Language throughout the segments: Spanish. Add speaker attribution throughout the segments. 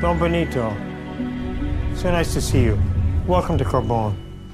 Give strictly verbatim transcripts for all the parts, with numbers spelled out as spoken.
Speaker 1: Don Benito. So nice to see you. Welcome to Carbone.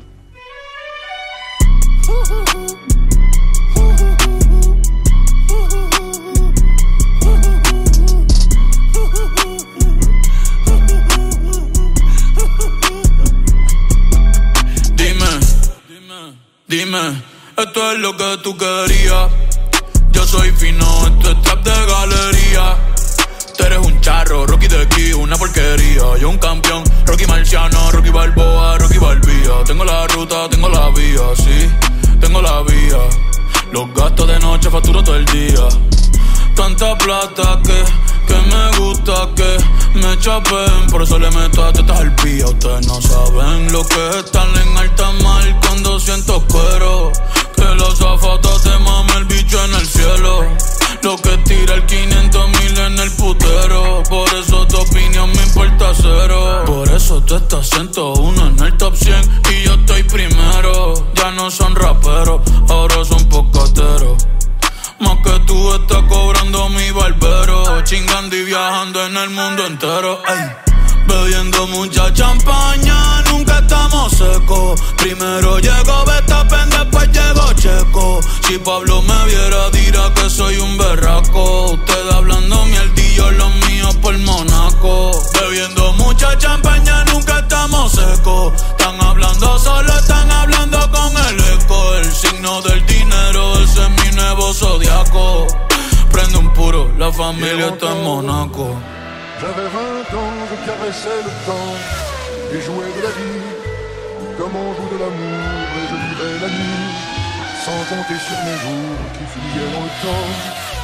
Speaker 2: Dime, esto es lo que tú querías. Yo soy fino, esto es trap de galería. Tú eres un charro, Rocky de aquí, una porquería. Yo un campeón, Rocky Marciano, Rocky Balboa, Rocky Balbía. Tengo la ruta, tengo la vía, sí, tengo la vía. Los gastos de noche facturo todo el día. Tanta plata que, que me gusta que me chapen. Por eso le meto a tetas al pía. Ustedes no saben lo que es estar en alta mar cuando siento cuero. Que los zapatos te mame el bicho en el cielo. Lo que tira el quinientos mil en el putero. Por eso tu opinión me importa cero. Por eso tú estás ciento uno en el top cien y yo estoy primero. Ya no son raperos, ahora son pocateros. Más que tú estás cobrando mi barbero. Chingando y viajando en el mundo entero. Ey. Bebiendo mucha champaña, nunca estamos secos. Primero llegó Verstappen, después llegó Checo. Si Pablo me viera dirá que soy un berraco. Ustedes hablando mierdillo, los míos por Monaco. Bebiendo mucha champaña, nunca estamos secos. Están hablando solo, están hablando con el eco. El signo del dinero, ese es mi nuevo zodiaco. Prende un puro, la familia está en Monaco.
Speaker 3: J'avais vingt ans, je caressais le temps et jouais de la vie comme on joue de l'amour, et je vivais la nuit sans compter sur mes jours qui fuyaient dans le temps.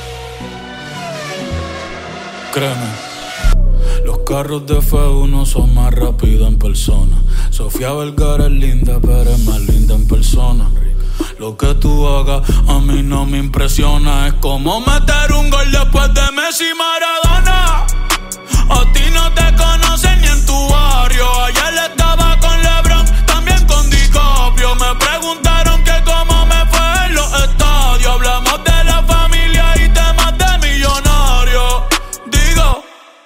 Speaker 2: Créeme, los carros de F uno son más rápidos en persona. Sofía Vergara es linda, pero es más linda en persona. Lo que tú hagas a mí no me impresiona. Es como meter un gol después de Messi y Maradona. A ti no te conocen ni en tu barrio. Ayer estaba con LeBron, también con DiCaprio. Me preguntaron que cómo me fue en los estadios. Hablamos de la familia y temas de millonarios. Digo,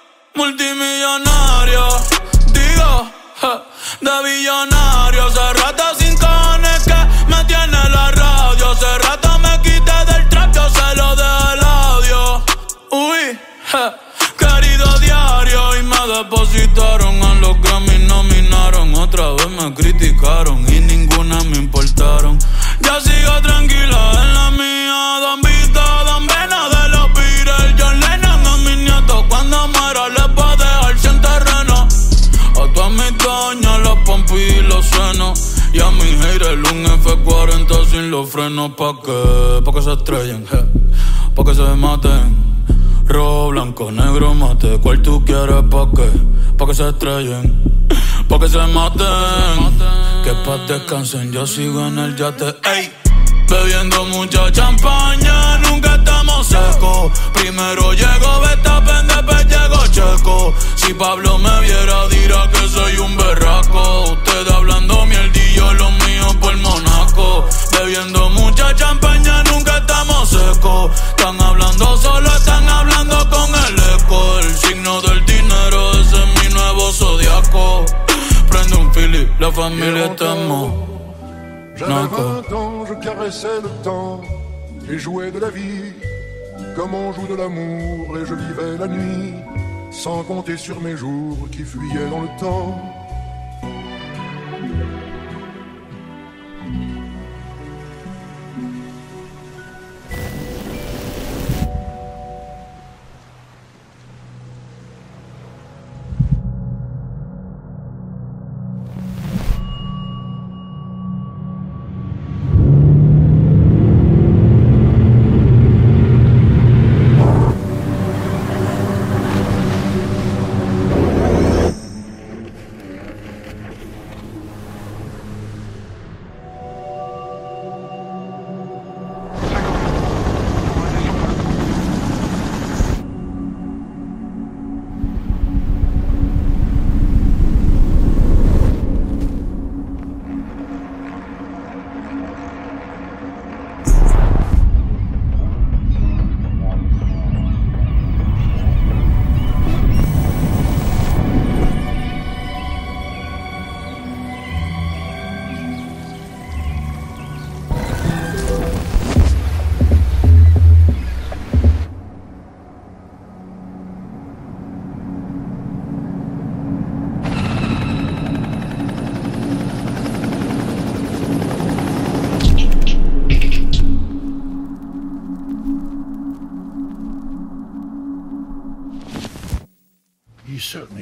Speaker 2: multimillonario. Digo, ja, de billonario. Hace rato sin cojones que me tiene la radio. Hace rato me quité del trap, yo se lo dejé el audio. Uy, ja. Querido diario, y me depositaron a los Grammy, nominaron. Otra vez me criticaron y ninguna me importaron. Ya sigo tranquila en la mía. Don Vito, Don Vena de los Beatles. John Lennon a mis nietos cuando muera les va a dejar sin terreno. A todas mis doñas los pompis y los senos. Y a mi haters un F cuarenta sin los frenos. ¿Pa' qué? Pa' que se estrellen, je. Pa' que se maten. Rojo, blanco, negro, mate. ¿Cuál tú quieres? ¿Pa' qué? Pa' que se estrellen, pa' que se maten. Que pa' descansen, yo sigo en el yate. Ey, bebiendo mucha champaña, nunca estamos secos. Primero llegó Verstappen, después llegó Checo. Si Pablo me viera dirá que soy un berraco. Ustedes hablando mierdillo, los míos por Monaco. Bebiendo mucha champaña, nunca estamos secos. Están hablando solo, están hablando con el eco. El signo del dinero, ese es mi nuevo zodiaco. Prende un fili, la familia está en Monaco.
Speaker 3: J'avais vingt ans, je caressais le temps et jouais de la vie comme on joue de l'amour, et je vivais la nuit sans compter sur mes jours qui fuyaient dans le temps.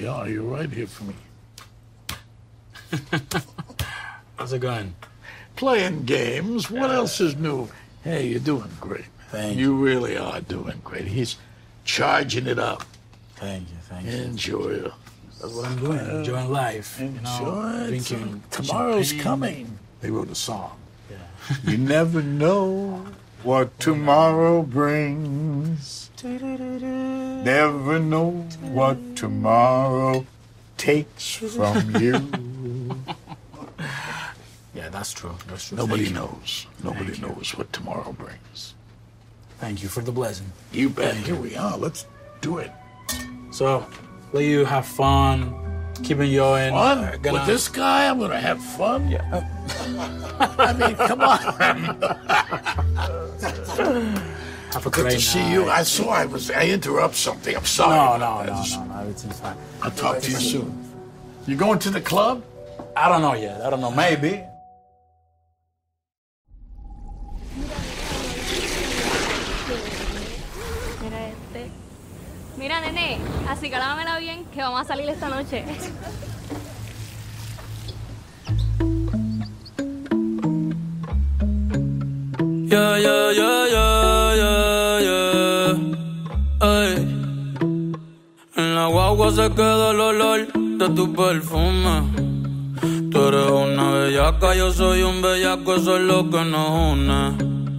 Speaker 4: you are. You're right here for me.
Speaker 5: How's it going?
Speaker 4: Playing games. What yeah. else is new? Hey, you're doing great.
Speaker 5: Thank
Speaker 4: you.
Speaker 5: You
Speaker 4: really are doing great. He's charging it up.
Speaker 5: Thank you, thank you.
Speaker 4: Enjoy it.
Speaker 5: That's what I'm doing. Uh, Enjoying life.
Speaker 4: Enjoy
Speaker 5: you know, drinking.
Speaker 4: Tomorrow's
Speaker 5: champagne.
Speaker 4: coming. They wrote a song.
Speaker 5: Yeah.
Speaker 4: You never know what tomorrow brings. Never know what tomorrow takes from you.
Speaker 5: Yeah, that's true. That's true.
Speaker 4: Nobody knows. Nobody knows what tomorrow brings.
Speaker 5: Thank you for the blessing.
Speaker 4: You bet. Here we are. Let's do it.
Speaker 5: So, let you have fun, keeping you in.
Speaker 4: Fun?
Speaker 5: Uh, gonna...
Speaker 4: With this guy, I'm gonna have fun?
Speaker 5: Yeah.
Speaker 4: I mean, come on.
Speaker 5: Have a
Speaker 4: Good
Speaker 5: great
Speaker 4: to see
Speaker 5: night.
Speaker 4: you. I saw I was. I interrupt something. I'm sorry.
Speaker 5: No, no, no, no, no. Everything's fine.
Speaker 4: I'll talk to you soon. You going to the club?
Speaker 5: I don't know yet. I don't know. Maybe.
Speaker 6: Mira este. Mira, nene, así que lámamela bien, que vamos a salir esta noche.
Speaker 2: Yeah, yeah, yeah, yeah, yeah, yeah. Ay. En la guagua se queda el olor de tu perfume. Tú eres una bellaca, yo soy un bellaco, eso es lo que nos une.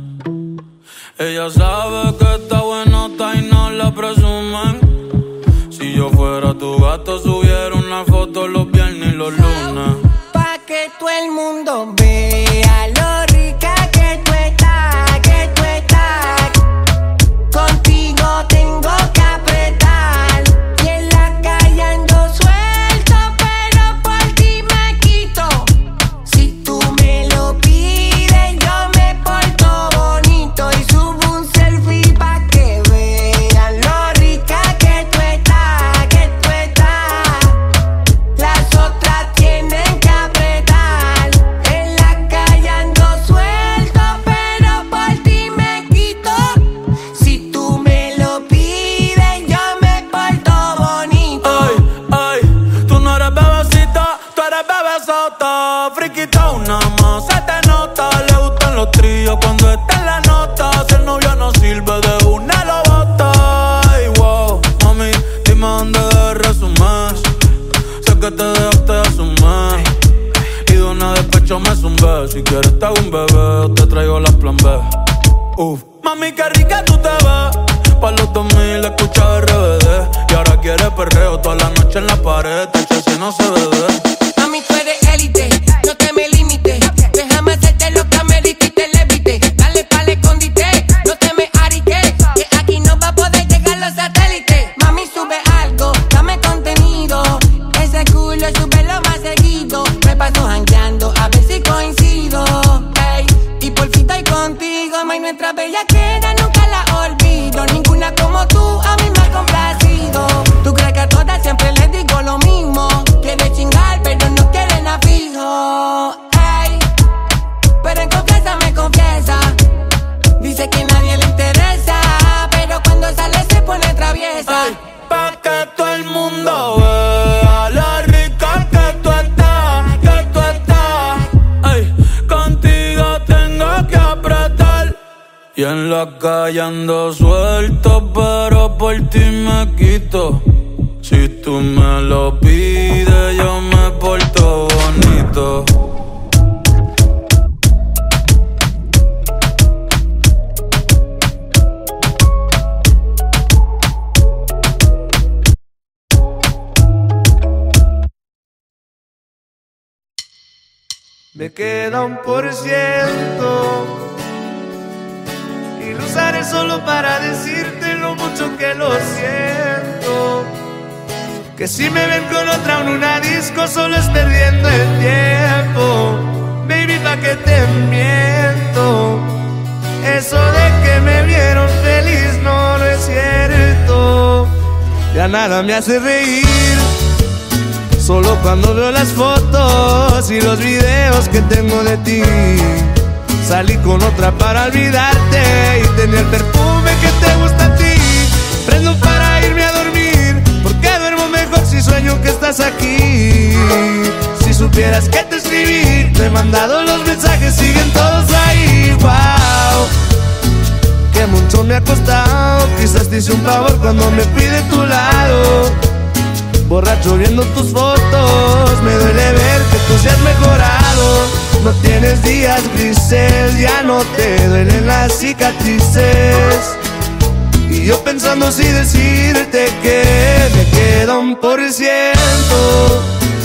Speaker 2: Ella sabe que está buenota y no la presumen. Si yo fuera tu gato, subiera una foto los viernes y los lunes.
Speaker 7: Pa' que todo el mundo vea lo rica que tú estás, que tú estás. Contigo tengo que apretar. Y en la calle ando suelto, pero por ti me quito. Si tú me lo pides, yo me porto bonito y subo un selfie pa' que vean lo rica que tú estás, que tú estás. Las otras tienen que apretar. En la calle ando suelto, pero por ti me quito. Si tú me lo pides, yo me porto bonito.
Speaker 2: Ay, ay, tú no eres bebecita, tú eres bebesota. Friquitona más, se te nota. Le gustan los tríos cuando está en la nota. Si el novio no sirve, de una lo bota. Ay, wow, mami, dime dónde debes resumir. Sé que te dejaste de asumir. Y de una despecho me zumbé. Si quieres te hago un bebé o te traigo las plan B. Uf, mami, qué rica tú te ves. Pa' los dos mil escucha R B D. Y ahora quiere perreo toda la noche en la pared. Tacho, si no se bebe.
Speaker 7: Mami, tú eres élite, no te me limites. Déjame hacerte lo que me dijiste, levite. Dale pa'l escondite, no te me ariques. Que aquí no va a poder llegar los satélites. Mami, sube algo, dame contenido. Ese culo súbelo más seguido. Me paso jangueando, a ver si coincido. Ey, y por fin estoy contigo. May, nuestra bellaquera nunca la olvido. Ninguna como tú a mí me ha complacido. Tú crees que a todas siempre les digo lo mismo. Quiere chingar, pero no quiere nada fijo. Ey, pero en confianza me confiesa. Dice que nadie le interesa, pero cuando sale se pone traviesa.
Speaker 2: Ay, pa' que todo el mundo vea lo rica que tú estás, que tú estás. Ay, contigo tengo que apretar. Y en la calle ando suelto, pero por ti me quito. Si tú me lo pides, yo me porto bonito.
Speaker 8: Me queda un por ciento y lo usaré solo para decirte lo mucho que lo siento. Que si me ven con otra en una disco solo es perdiendo el tiempo. Baby, pa' que te miento. Eso de que me vieron feliz no, no es cierto. Ya nada me hace reír, solo cuando veo las fotos y los videos que tengo de ti. Salí con otra para olvidarte y tener el perfume que te gusta a ti. Prendo para irme a dormir, porque duermo mejor si sueño estás aquí. Si supieras que te escribí, te he mandado los mensajes, siguen todos ahí. Wow, que mucho me ha costado. Quizás te hice un favor cuando me pide tu lado. Borracho viendo tus fotos, me duele ver que tú seas mejorado. No tienes días grises, ya no te duelen las cicatrices. Y yo pensando si decirte que me queda un por ciento,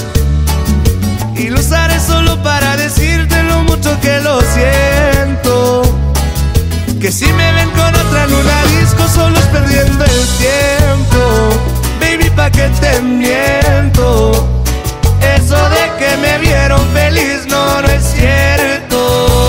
Speaker 8: y lo usaré solo para decirte lo mucho que lo siento. Que si me ven con otra en una disco, solo es perdiendo el tiempo. Baby, ¿pa' qué te miento? Eso de que me vieron feliz no, no es cierto.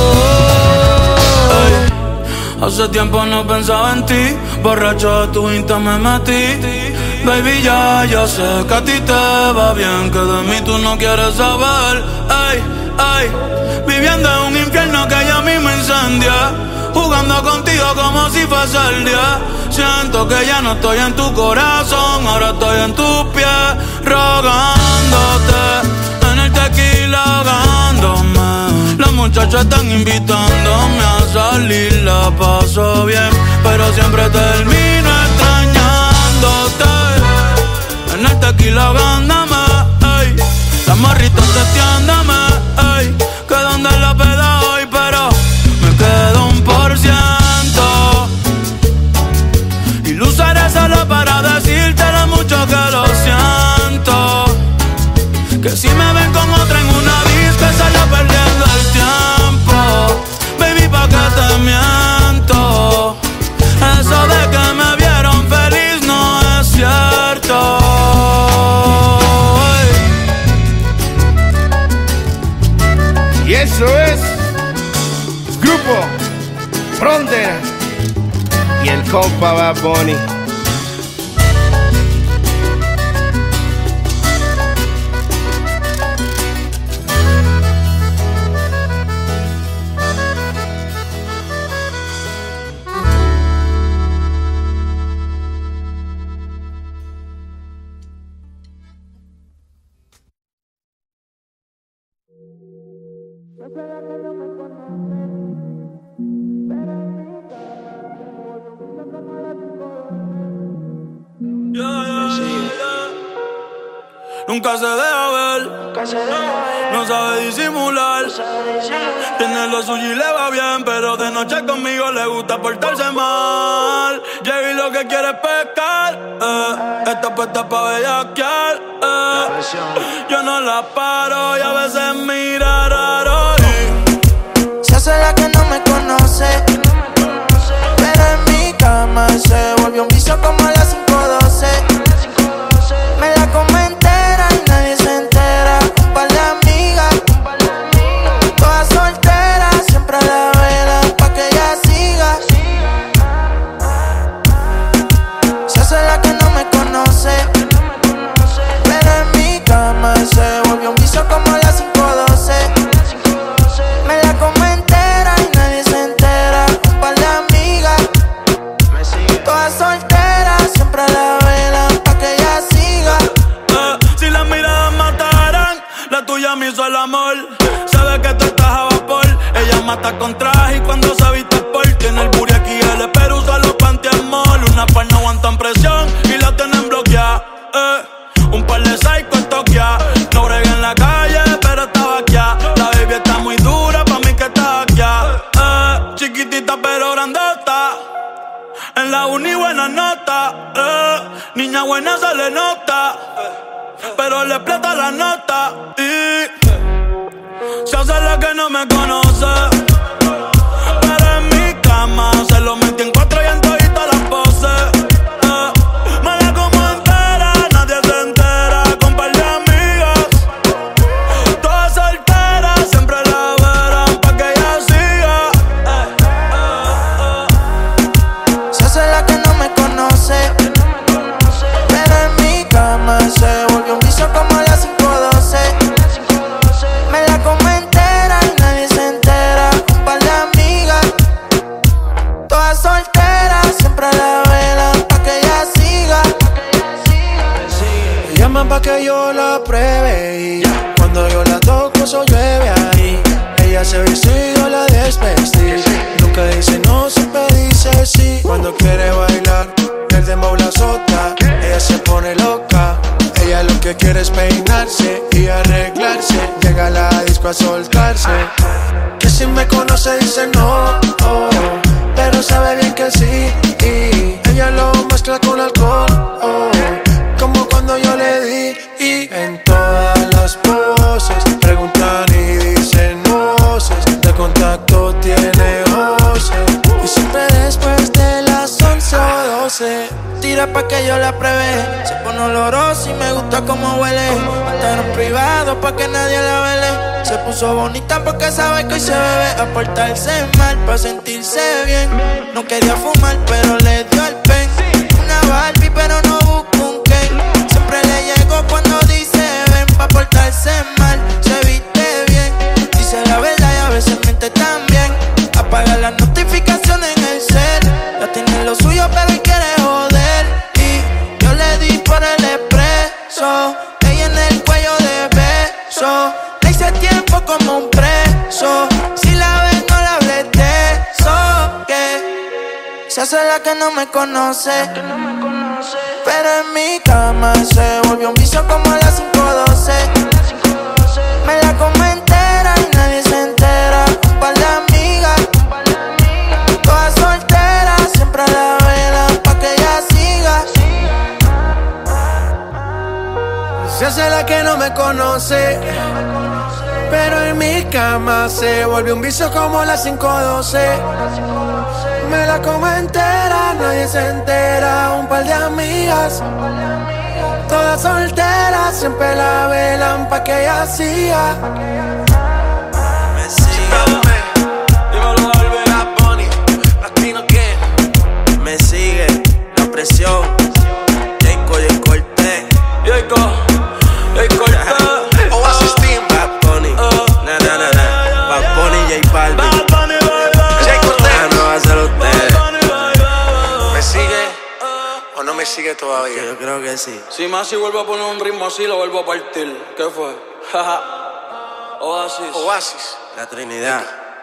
Speaker 2: Ay, hace tiempo no pensaba en ti, borracho de tu Insta me metí. Baby, ya, ya sé que a ti te va bien, que de mí tú no quieres saber. Ay, ay, viviendo en un infierno que ya a mí me incendia, jugando contigo como si fuese el día. Siento que ya no estoy en tu corazón, ahora estoy en tus pies, rogándote, en el tequila ahogándome. Las muchachas están invitándome a salir, la paso bien, pero siempre termino extrañándote. En el tequila ahogándome, ey. Las morritas testeándome, ey. Que donde la peda hoy, pero me quedo un por ciento, y lo usaré solo para decirte lo mucho que lo siento. Que si me ven con otra en una disco, solo perdiendo el tiempo. Baby, ¿pa' qué te miento? Eso de que me vieron feliz no es cierto.
Speaker 8: Y eso es Grupo Frontera y el compa Bad Bunny.
Speaker 2: Nunca se deja ver, no sabe disimular. Tiene lo suyo y le va bien, pero de noche conmigo le gusta portarse mal. Llega y lo que quiere es pescar, eh. Está puesta pa' bellaquear, eh. Yo no la paro y a veces mira raro y
Speaker 7: se hace la que no me conoce, pero en mi cama se volvió un vicio como a las cinco doce. Me la come entera y nadie se entera. Un par de amigas, todas solteras, siempre a la vela pa' que ella siga. Se hace la que no me conoce, pero en mi cama se volvió un vicio como a las cinco doce. Me la come entera y nadie se entera. Un par de amigas, todas solteras, siempre a la vela pa' que ella siga.
Speaker 2: si las miradas mataran, la tuya me hizo el amor. Sabe que tú estás a vapor. Ella mata con traje y cuando se viste por tiene el booty aquí, el espero usa los pantiamol. Una par no aguantan presión y la tienen bloqueada, eh. Un par de psycho en Tokia. No bregué en la calle, pero estaba aquí. La baby está muy dura, pa' mí que está aquí, eh. Chiquitita pero grandota, en la uni buena nota, eh. Niña buena se le nota, pero le explota la nota y se hace la que no me conoce, pero en mi cama se lo metí en cuatro y en todita las poses, eh. Me la como entera, nadie se entera. Con par de amigas, todas solteras, siempre la verán pa' que ella siga, eh, eh, eh.
Speaker 7: Se hace la que no me conoce, pero en mi cama se volvió un vicio como a las cinco doce. Me la come entera y nadie se entera.
Speaker 8: ey. Cuando yo la toco, eso llueve ahí. Ella se viste y yo la desvestí. Nunca dice no, siempre dice sí. Cuando quiere bailar, el dembow la azota. Ella se pone loca. Ella lo que quiere es peinarse y arreglarse. Llega a la disco a soltarse. Que si me conoce dice no, oh, pero sabe bien que sí. Y ella lo mezcla con alcohol, oh, como cuando yo le di. Y en todas las poses preguntan y dicen voces. De contacto tiene voces. Y siempre después de las once o doce tira pa' que yo la pruebe. Se pone olorosa y me gusta como huele. Mantener en privado pa' que nadie la vele. Se puso bonita porque sabe que hoy se bebe. A portarse mal pa' sentirse bien. No quería fumar pero le dio el pen. Una Barbie pero no busca un Ken. Siempre le llego cuando dice ven. Pa' portarse mal, se viste bien. Dice la verdad y a veces miente también. Apaga las notificaciones en el cel. Ya tiene lo suyo pero hoy quiere joder. Y yo le di por el expreso. Ella en el cuello de beso. Le hice tiempo como un preso. Si la ves no la hables de eso. Que se hace la que no me conoce. Pero en mi cama se volvió un vicio como a las cinco doce. Me la como entera y nadie se entera. Un par de amigas, todas solteras, siempre a la vela pa' que ella siga. Se hace la que no me conoce. Pero en mi cama se volvió un vicio como las cinco doce. Me la como entera, nadie se entera. Un par de amigas, todas solteras, siempre la velan pa' que ella siga. Me sigue, dímelo, Bad Bunny, Latino King. Me sigue, la presión. Jacob y Cortez. Jacob, Jacob Cortez. Oasis Team. Bad Bunny, na na na na. Bad Bunny, J Balvin. Jacob Cortez. Ah, no va a ser usted. ¿Me sigue o no me sigue todavía? Yo creo que sí.
Speaker 2: Si más si vuelvo a poner un ritmo así, lo vuelvo a partir. ¿Qué fue? Oasis.
Speaker 8: Oasis. La Trinidad.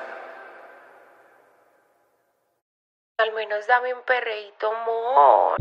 Speaker 9: Al menos dame un perreíto, amor.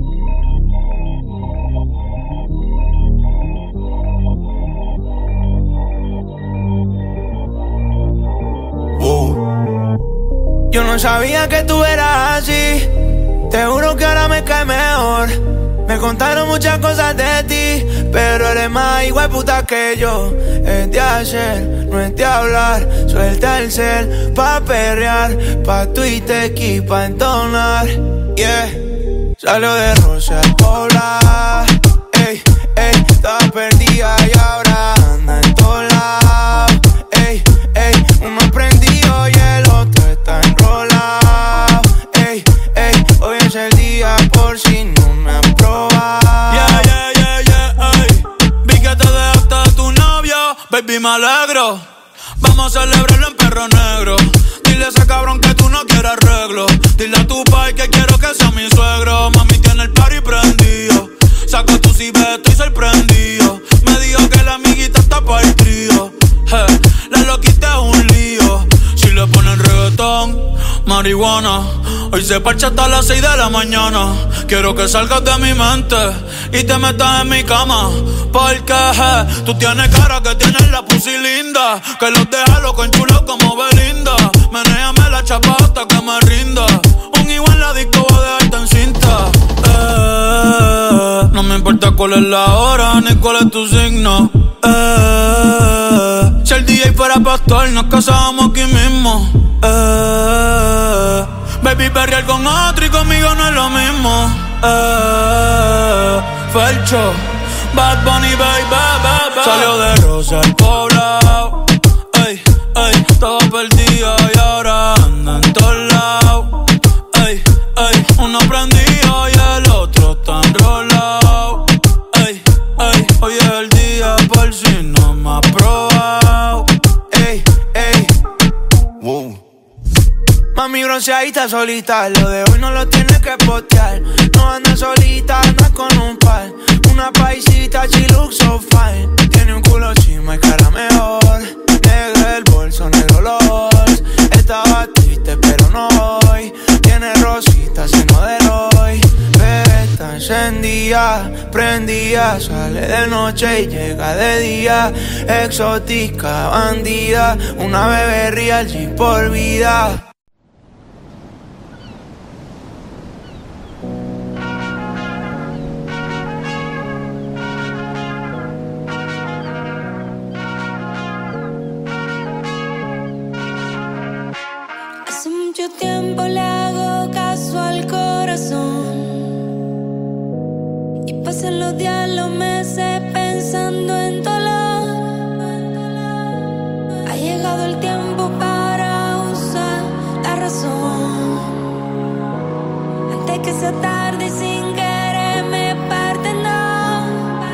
Speaker 8: Yo no sabía que tú eras así. Te juro que ahora me cae mejor. Me contaron muchas cosas de ti, pero eres más igual puta que yo. Es de hacer, no es de hablar. Suelta el cel pa' perrear, pa' Twitter y pa' entonar. Yeah, salió de Rosa al Pobla. Ey, ey, estaba perdida y ahora anda en todos lados. Ey, ey, uno prendido y el otro está enrolado. Ey, ey, hoy es el día por si no me has probado.
Speaker 2: Yeah, yeah, yeah, yeah, ey. Vi que te dejaste de tu novio, baby, me alegro. Vamos a celebrarlo en Perro Negro. Dile a ese cabrón que tú no quieres arreglo. Dile a tu pai que quiero que sea mi suegro. Mami tiene el party prendido. Saca tu ciber, estoy sorprendido. Me dijo que la amiguita está pa' el trío. Hey, la loquita es un lío. Si le ponen reggaetón, marihuana, hoy se parcha hasta las seis de la mañana. Quiero que salgas de mi mente y te metas en mi cama. Porque hey, tú tienes cara que tienes la pussy linda, que los deja loco enchulos como Belinda. Menéame la chapa hasta que me rinda. Un igual en la disco va a dejarte en cinta. Eh, no me importa cuál es la hora ni cuál es tu signo. Eh, si el D J fuera pastor, nos casábamos aquí mismo. Eh, baby, perrear con otro y conmigo no es lo mismo. Eh, Felcho, Bad Bunny, baby, baby. Salió de Rosa al Poblado. Ey, ey, estaba perdida y ahora anda en todos lados. Ey, ey, uno prendido y el otro está enrolado. Ey, ey, hoy es el día por si no me has probado. Ey, ey, wow. Mami bronceadita solita, lo de hoy no lo tienes que postear. No anda solita, anda con un par. Una paisita, she looks so fine. Tiene un culo chino
Speaker 8: prendida, sale de noche y llega de día. Exótica, bandida, una bebé real G por vida.
Speaker 10: Hace mucho tiempo le hago caso al corazón y pasan los días, los meses pensando en dolor. Ha llegado el tiempo para usar la razón antes que sea tarde y sin querer me parten dos.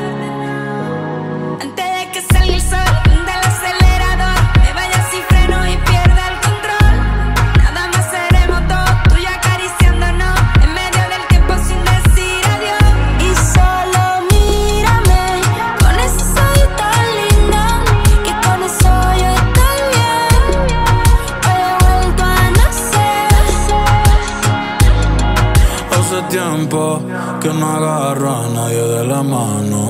Speaker 10: Antes de que salga el sol del acelerador, me vaya sin freno y pierda el control. Nada más seremos dos, tú y yo acariciándonos en medio del tiempo sin decir adiós. Y solo mírame con ese ojos tan lindo, que con eso yo estoy bien. Hoy he vuelto a nacer.
Speaker 2: Hace tiempo que no agarro a nadie de la mano.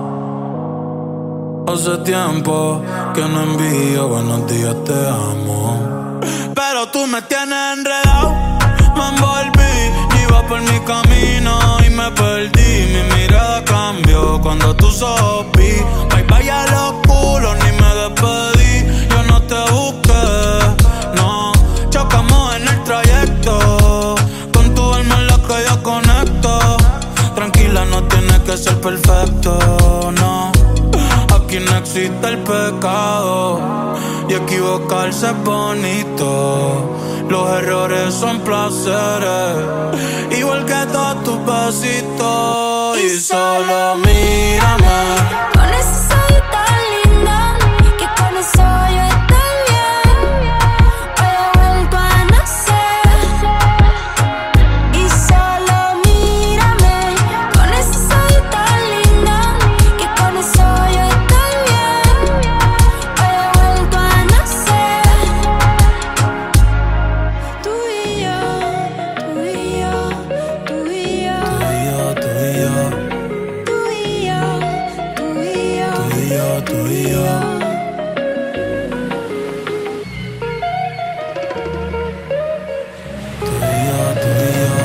Speaker 2: Hace tiempo que no envío buenos días, te amo. Pero tú me tienes enredado, me envolví, iba por mi camino y me perdí. Mi mirada cambió cuando tú sopí. Bye bye a los culos, ni me despedí. Yo no te busqué, no. Chocamos en el trayecto, con tu alma en la que yo conecto. Tranquila, no tienes que ser perfecto, no. Aquí no existe el pecado y equivocarse es bonito. Los errores son placeres, igual que todos tus besitos. Y solo mírame
Speaker 10: con ese ojos tan lindo, que con eso yo estoy bien. Hoy he vuelto a nacer. Y solo mírame con ese ojos tan lindo, que con eso yo estoy bien. Hoy he vuelto a nacer. Tú y yo, tú y yo, tú y yo,
Speaker 2: Tú y yo, tú y yo,
Speaker 10: tú y yo, tú y yo,
Speaker 2: tú y yo, tú y yo. Tú y yo, tú y yo.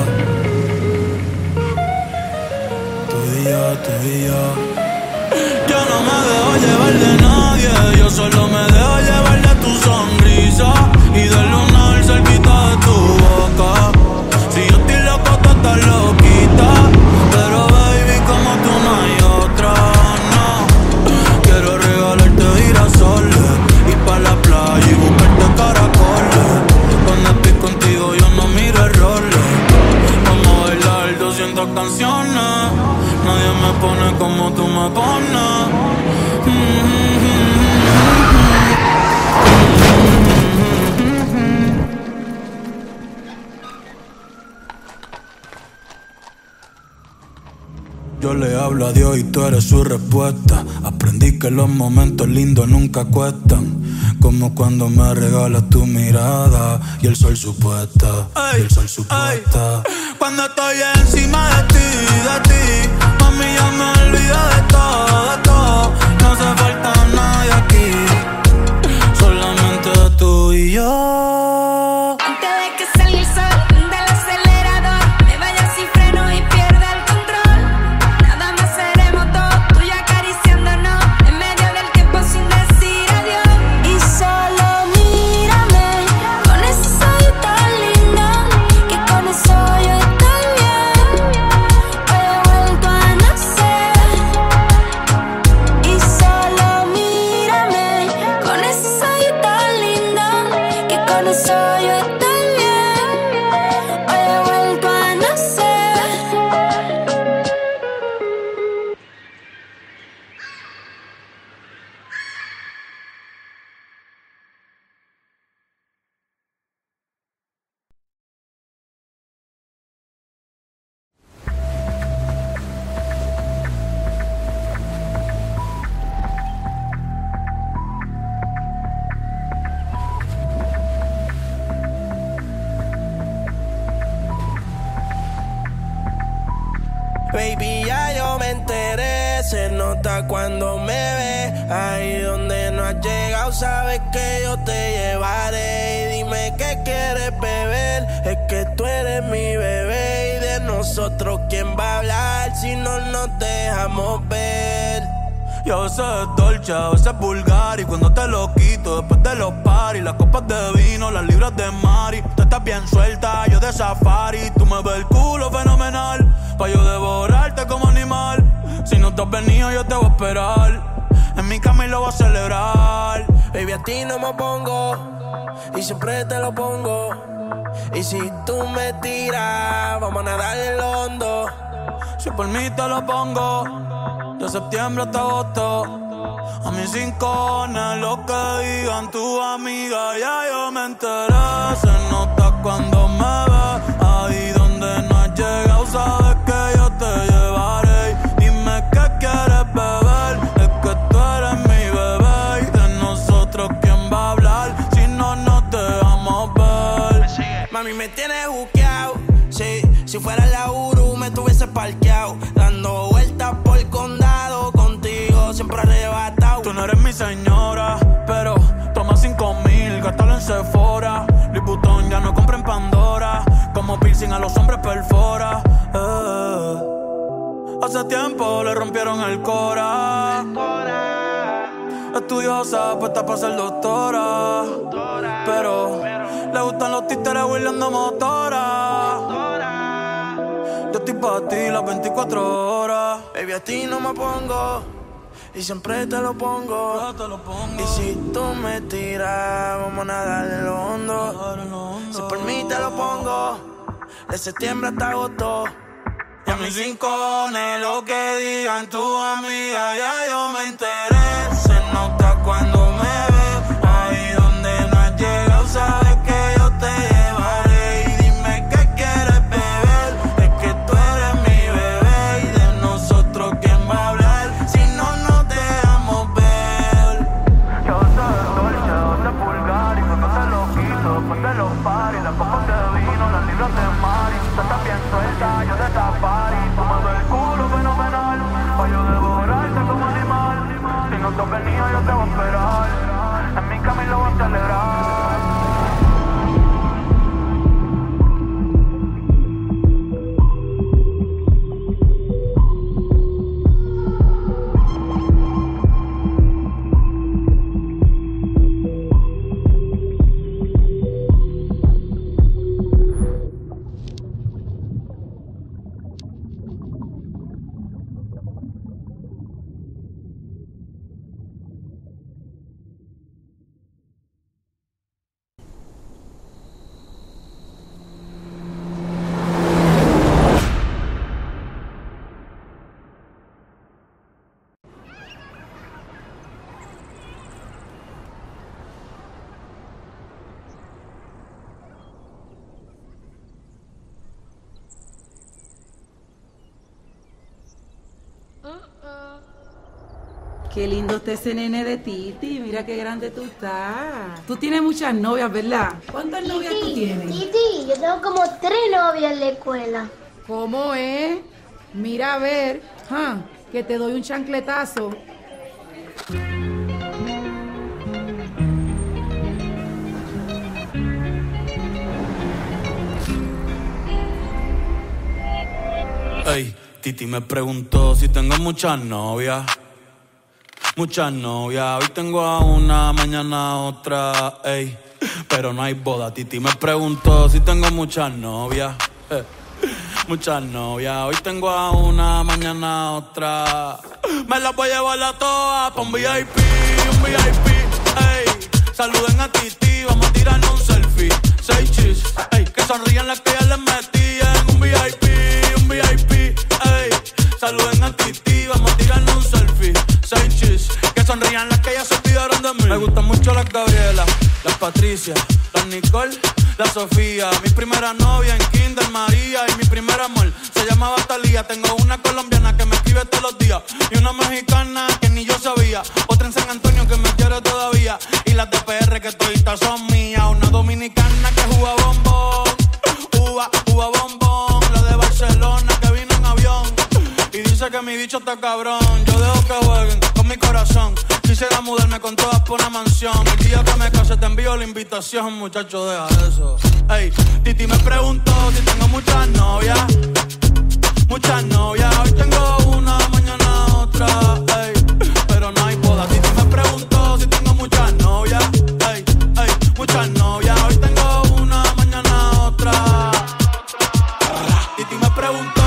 Speaker 2: Tú y yo, tú y yo. Yo no me dejo llevar de nadie, yo solo me dejo llevar de tu sonrisa y del lunar cerquita de tu boca. Si yo estoy loco, tú estás loquita, pero baby, como tú no hay otra, no. Quiero regalarte girasoles, ir pa' la playa y buscarte caracoles. Cuando estoy contigo yo no miro errores. Vamos a bailar doscientas canciones, nadie me pone como tú me pones. Yo le hablo a Dios y tú eres su respuesta. Aprendí que los momentos lindos nunca cuestan, como cuando me regalas tu mirada y el sol supuesta, y el sol supuesta. Cuando estoy encima de ti, de ti, mami, ya me olvido de todo, de todo. No hace falta nadie aquí, solamente tú y yo.
Speaker 10: antes de que salga el sol del acelerador, me vaya sin freno y pierda el control. Nada más seremos dos, tú y yo acariciándonos en medio del tiempo sin decir adiós. Y solo mírame con ese ojos tan lindo, que con eso yo estoy bien. Hoy he vuelto a nacer. Y solo mírame con ese ojos tan lindo, que con eso yo estoy bien. Hoy he vuelto a nacer.
Speaker 8: nota cuando me ves. Ahí donde no has llegado, sabes que yo te llevaré. Y dime qué quieres beber, es que tú eres mi bebé. Y de nosotros, ¿quién va a hablar si no nos dejamos ver?
Speaker 2: Y a veces es dolce, a veces es vulgar. Y cuando te lo quito, después de los paris, las copas de vino, las libras de mari. Tú estás bien suelta, yo de safari. Tú me ves el culo fenomenal, pa' yo devorarte como animal. Si no te has venido, yo te voy a esperar. En mi cama y lo voy a celebrar.
Speaker 8: Baby, a ti no me pongo, y siempre te lo pongo. Y si tú me tiras, vamos a nadar en el hondo.
Speaker 2: Si por mí te lo pongo, de septiembre hasta agosto. A mis rincones, lo que digan tu amiga, ya yo me enteré. Se nota cuando me ves. Ahí donde no has llegado, sabes que yo te llevaré. Dime qué quieres beber, es que tú eres mi bebé. Y de nosotros, ¿quién va a hablar si no nos dejamos ver?
Speaker 8: Mami, me tienes buqueado. Sí, si fuera la Uru, me tuviese parqueado. Dando vueltas por el condado, contigo siempre arrebatado.
Speaker 2: Tú no eres mi señora, pero toma cinco mil, gástalo en Sephora. Liputón ya no compra en Pandora, como piercing a los hombres perfora. eh. Hace tiempo le rompieron el cora. Estudiosa, puesta para ser doctora, pero le gustan los títeres huirleando motora. Yo estoy pa' ti las veinticuatro horas.
Speaker 8: Baby, a ti no me pongo, y siempre te lo pongo.
Speaker 2: Yo te lo pongo.
Speaker 8: Y si tú me tiras, vamos a nadar en lo hondo. Si por mí te lo pongo, de septiembre hasta agosto.
Speaker 2: Y a mis rincones, lo que digan tu amiga, ya yo me enteré. Se nota cuando me ves. Ahí donde no has llegado, sabes que yo te llevaré. Y dime qué quieres beber, es que tú eres mi bebé. Y de nosotros, ¿quién va a hablar si no nos dejamos ver?
Speaker 8: Yo soy dolce, dolce pulgar. Y cuando te lo quito, después de los paris, las copas de vino, las libras de mari. Tú estás bien suelta, yo de safari. Tú me ves el culo fenomenal, pa' yo devorarte como animal. Si no te has venido, yo te voy a esperar. En mi cama y lo voy a celebrar.
Speaker 11: Qué lindo está ese nene de Titi, mira qué grande tú estás. Tú tienes muchas novias, ¿verdad? ¿Cuántas novias tú tienes?
Speaker 12: Titi, yo tengo como tres novias en la escuela.
Speaker 11: ¿Cómo es? Mira a ver, ¿ah? Que te doy un chancletazo.
Speaker 2: Ey, Titi me preguntó si tengo muchas novias. Muchas novias, hoy tengo a una, mañana a otra, ey. Pero no hay boda, Titi me preguntó si tengo muchas novias. Eh. Muchas novias, hoy tengo a una, mañana a otra. Me las voy a llevar a todas pa' un V I P, un V I P, ey. Saluden a Titi, vamos a tirarnos un selfie. Seis chis, ey. Que sonrían las que ya les metí en un V I P, un V I P, ey. Saluden a Titi, vamos a tirarnos un selfie. Seis chis, que sonrían las que ya se olvidaron de mí. Me gustan mucho las Gabriela, las Patricia, las Nicole, la Sofía. Mi primera novia en Kinder María. Y mi primer amor se llamaba Talía. Tengo una colombiana que me escribe todos los días, y una mexicana que ni yo sabía. Otra en San Antonio que me quiere todavía. Y las de P R que toditas son mías. Una dominicana que juega bombón, uva, uva bombón. La de Barcelona que vino en avión y dice que mi bicho está cabrón. Yo dejo que vas por una mansión. El día que me case te envío la invitación, muchacho, deja eso. Ey, Titi me preguntó si tengo muchas novias. Muchas novias, hoy tengo una, mañana otra. Ey, pero no hay boda. Titi me preguntó si tengo muchas novias. Ey, ey, muchas novias, hoy tengo una, mañana otra. Titi me preguntó.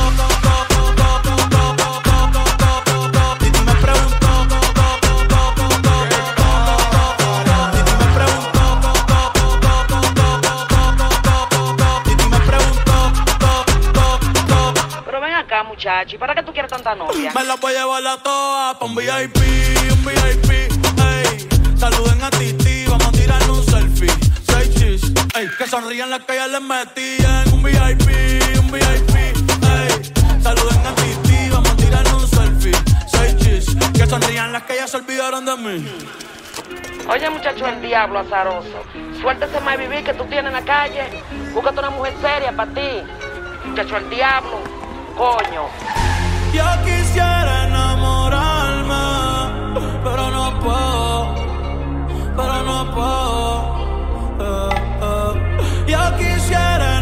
Speaker 13: Muchacho, ¿y para qué tú quieres tanta novia?
Speaker 2: Me la voy a llevar a todas pa' un V I P, un V I P, ey. Saluden a Titi, vamos a tirar un selfie. Seis chis, ey. Que sonrían las que ya les metían. Un V I P, un V I P, ey. Saluden a Titi, vamos a tirar un selfie. Seis chis, que sonrían las que ya se olvidaron de mí.
Speaker 13: Oye, muchacho, el diablo azaroso. Suéltese más vivir que tú tienes en la calle. Búscate una mujer seria para ti. Muchacho, el diablo. Coño.
Speaker 2: Yo quisiera enamorarme, pero no puedo, pero no puedo. Eh, eh. Yo quisiera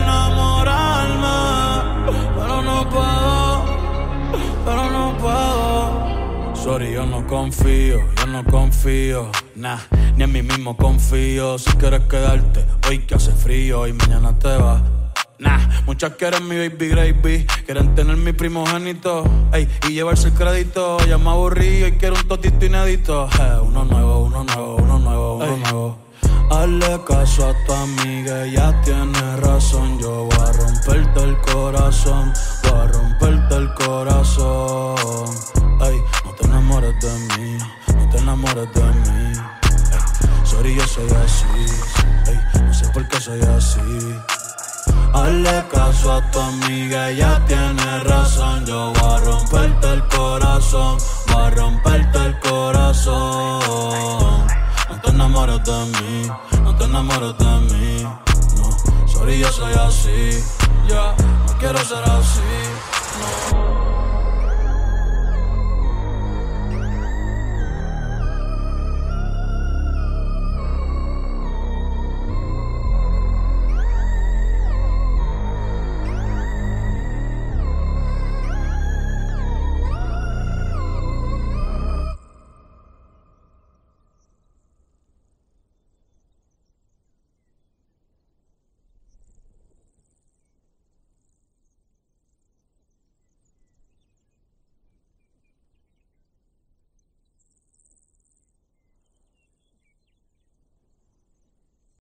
Speaker 2: enamorarme, pero no puedo, pero no puedo. Sorry, yo no confío, yo no confío, nah, ni en mí mismo confío. Si quieres quedarte hoy que hace frío y mañana te vas. Nah, muchas quieren mi baby gravy, quieren tener mi primogénito, ey, y llevarse el crédito. Ya me aburrí y quiero un totito inédito. Eh, uno nuevo, uno nuevo, uno nuevo, uno ey. nuevo. Hazle caso a tu amiga, ella tiene razón. Yo voy a romperte el corazón, voy a romperte el corazón. Ey, no te enamores de mí, no te enamores de mí. Ey, sorry, yo soy así, ey, no sé por qué soy así. Hazle caso a tu amiga, ella tiene razón. Yo voy a romperte el corazón, voy a romperte el corazón. No te enamores de mí, no te enamores de mí. No, sorry, yo soy así, ya, yeah, no quiero ser así, no.